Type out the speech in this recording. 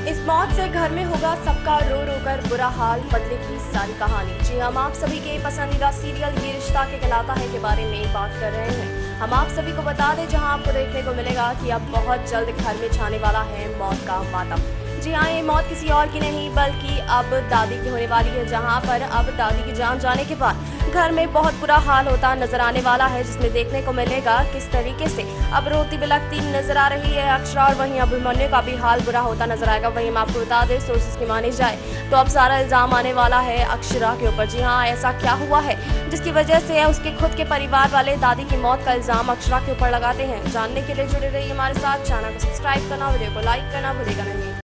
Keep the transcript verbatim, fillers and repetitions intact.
इस मौत से घर में होगा सबका रो रो कर बुरा हाल, बदलेगी सारी कहानी। जी हम आप सभी के पसंदीदा सीरियल ये रिश्ता के कहलाता है के बारे में बात कर रहे हैं। हम आप सभी को बता दें जहां आपको देखने को मिलेगा कि अब बहुत जल्द घर में छाने वाला है मौत का मातम। जी हाँ, ये मौत किसी और की नहीं बल्कि अब दादी की होने वाली है, जहां पर अब दादी की जान जाने के बाद घर में बहुत बुरा हाल होता नजर आने वाला है, जिसमें देखने को मिलेगा किस तरीके से अब रोती बिलखती नजर आ रही है अक्षरा, और वहीं अभिमन्यु का भी हाल बुरा होता नजर आएगा। वहीं हम आपको बता दें सोर्सेस की मानी जाए तो अब सारा इल्जाम आने वाला है अक्षरा के ऊपर। जी हाँ, ऐसा क्या हुआ है जिसकी वजह से उसके खुद के परिवार वाले दादी की मौत का इल्जाम अक्षरा के ऊपर लगाते हैं। जानने के लिए जुड़े रहिए हमारे साथ, चैनल को सब्सक्राइब करना, वीडियो को लाइक करना भूलेगा नहीं।